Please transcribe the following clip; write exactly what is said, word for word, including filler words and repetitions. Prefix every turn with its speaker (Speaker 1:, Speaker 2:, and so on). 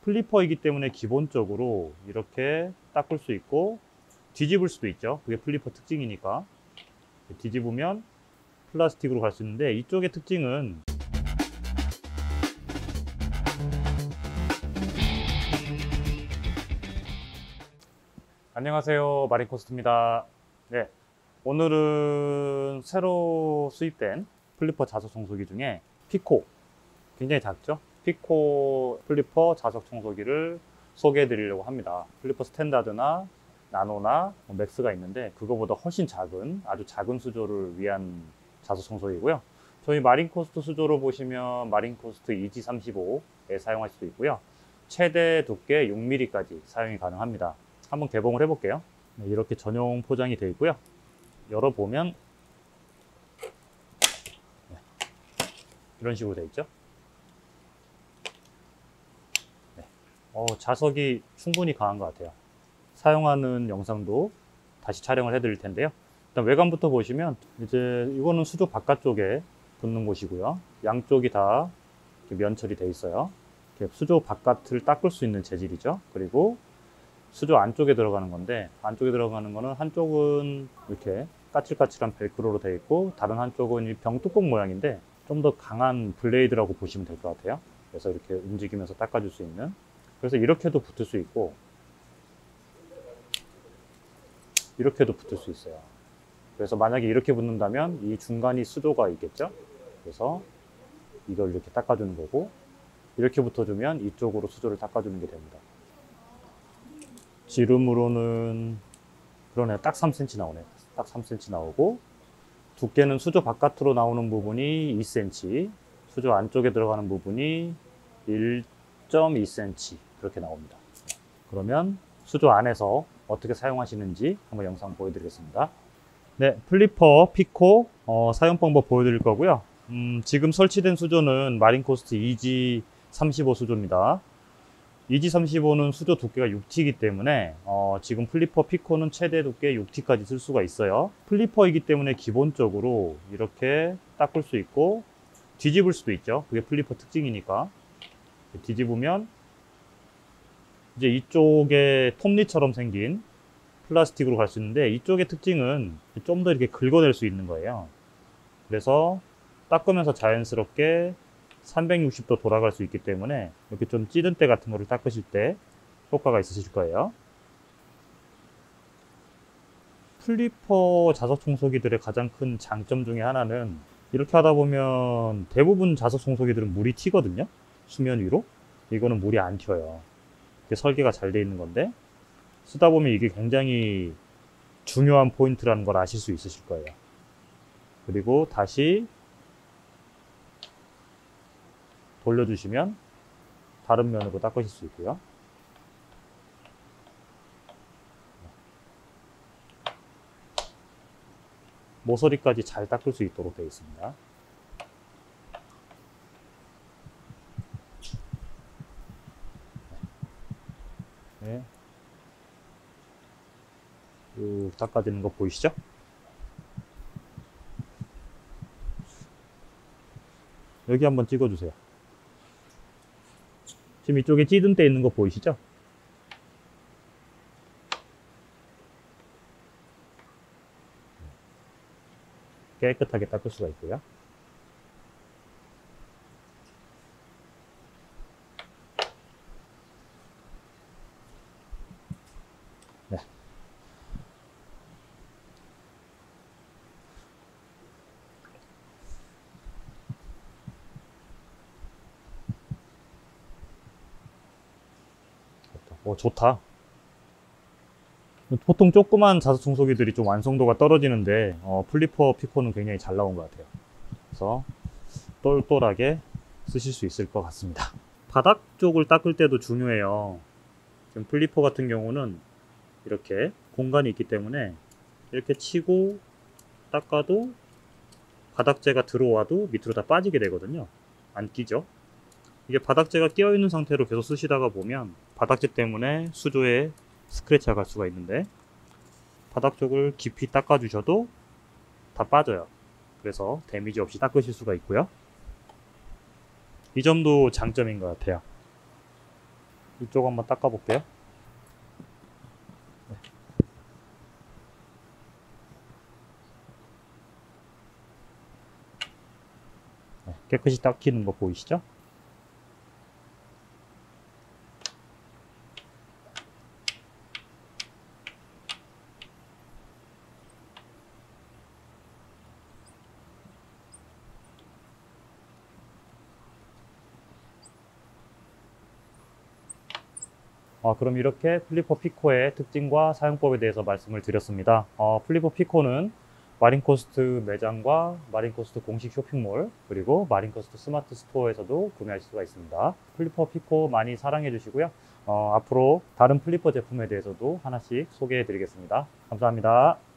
Speaker 1: 플리퍼이기 때문에 기본적으로 이렇게 닦을 수 있고 뒤집을 수도 있죠. 그게 플리퍼 특징이니까. 뒤집으면 플라스틱으로 갈 수 있는데, 이쪽의 특징은 안녕하세요, 마린코스트입니다. 네, 오늘은 새로 수입된 플리퍼 자석 청소기 중에 피코, 굉장히 작죠? 피코 플리퍼 자석 청소기를 소개해 드리려고 합니다. 플리퍼 스탠다드나 나노나 맥스가 있는데 그거보다 훨씬 작은, 아주 작은 수조를 위한 자석 청소기고요. 저희 마린코스트 수조로 보시면 마린코스트 이지 삼십오에 사용할 수도 있고요. 최대 두께 육 밀리미터까지 사용이 가능합니다. 한번 개봉을 해 볼게요. 네, 이렇게 전용 포장이 되어 있고요. 열어보면 네, 이런 식으로 되어 있죠. 네. 어, 자석이 충분히 강한 것 같아요. 사용하는 영상도 다시 촬영을 해 드릴 텐데요. 일단 외관부터 보시면, 이제 이거는 수조 바깥쪽에 붙는 곳이고요. 양쪽이 다 면처리 되어 있어요. 이렇게 수조 바깥을 닦을 수 있는 재질이죠. 그리고 수조 안쪽에 들어가는 건데, 안쪽에 들어가는 거는 한쪽은 이렇게 까칠까칠한 벨크로로 되어 있고, 다른 한쪽은 이 병뚜껑 모양인데 좀 더 강한 블레이드라고 보시면 될 것 같아요. 그래서 이렇게 움직이면서 닦아줄 수 있는, 그래서 이렇게도 붙을 수 있고 이렇게도 붙을 수 있어요. 그래서 만약에 이렇게 붙는다면 이 중간이 수조가 있겠죠. 그래서 이걸 이렇게 닦아주는 거고, 이렇게 붙어주면 이쪽으로 수조를 닦아주는 게 됩니다. 지름으로는 그러네, 딱 삼 센티미터 나오네. 딱 삼 센티미터 나오고, 두께는 수조 바깥으로 나오는 부분이 이 센티미터, 수조 안쪽에 들어가는 부분이 일 점 이 센티미터 그렇게 나옵니다. 그러면 수조 안에서 어떻게 사용하시는지 한번 영상 보여드리겠습니다. 네, 플리퍼 피코 어, 사용 방법 보여드릴 거고요. 음, 지금 설치된 수조는 마린코스트 이지 삼십오 수조입니다. 이지 삼십오는 수조 두께가 육 티이기 때문에 어, 지금 플리퍼 피코는 최대 두께 육 티까지 쓸 수가 있어요. 플리퍼이기 때문에 기본적으로 이렇게 닦을 수 있고 뒤집을 수도 있죠. 그게 플리퍼 특징이니까. 뒤집으면 이제 이쪽에 톱니처럼 생긴 플라스틱으로 갈 수 있는데, 이쪽의 특징은 좀 더 이렇게 긁어낼 수 있는 거예요. 그래서 닦으면서 자연스럽게 삼백육십 도 돌아갈 수 있기 때문에 이렇게 좀 찌든 때 같은 거를 닦으실 때 효과가 있으실 거예요. 플리퍼 자석 청소기들의 가장 큰 장점 중에 하나는, 이렇게 하다 보면 대부분 자석 청소기들은 물이 튀거든요. 수면 위로. 이거는 물이 안 튀어요. 이게 설계가 잘 돼 있는 건데, 쓰다 보면 이게 굉장히 중요한 포인트라는 걸 아실 수 있으실 거예요. 그리고 다시 돌려주시면 다른 면으로 닦으실 수 있고요. 모서리까지 잘 닦을 수 있도록 되어 있습니다. 네. 쭉 닦아지는 거 보이시죠? 여기 한번 찍어주세요. 지금 이쪽에 찌든 때 있는 거 보이시죠? 깨끗하게 닦을 수가 있고요. 네. 오, 좋다. 보통 조그만 자석 청소기들이 좀 완성도가 떨어지는데 어, 플리퍼 피코는 굉장히 잘 나온 것 같아요. 그래서 똘똘하게 쓰실 수 있을 것 같습니다. 바닥 쪽을 닦을 때도 중요해요. 지금 플리퍼 같은 경우는 이렇게 공간이 있기 때문에 이렇게 치고 닦아도 바닥재가 들어와도 밑으로 다 빠지게 되거든요. 안 끼죠. 이게 바닥재가 끼어 있는 상태로 계속 쓰시다가 보면 바닥재 때문에 수조에 스크래치가 갈 수가 있는데, 바닥 쪽을 깊이 닦아 주셔도 다 빠져요. 그래서 데미지 없이 닦으실 수가 있고요. 이 점도 장점인 것 같아요. 이쪽 한번 닦아 볼게요. 네, 깨끗이 닦이는 거 보이시죠? 어, 그럼 이렇게 플리퍼 피코의 특징과 사용법에 대해서 말씀을 드렸습니다. 어, 플리퍼 피코는 마린코스트 매장과 마린코스트 공식 쇼핑몰, 그리고 마린코스트 스마트 스토어에서도 구매할 수가 있습니다. 플리퍼 피코 많이 사랑해 주시고요. 어, 앞으로 다른 플리퍼 제품에 대해서도 하나씩 소개해 드리겠습니다. 감사합니다.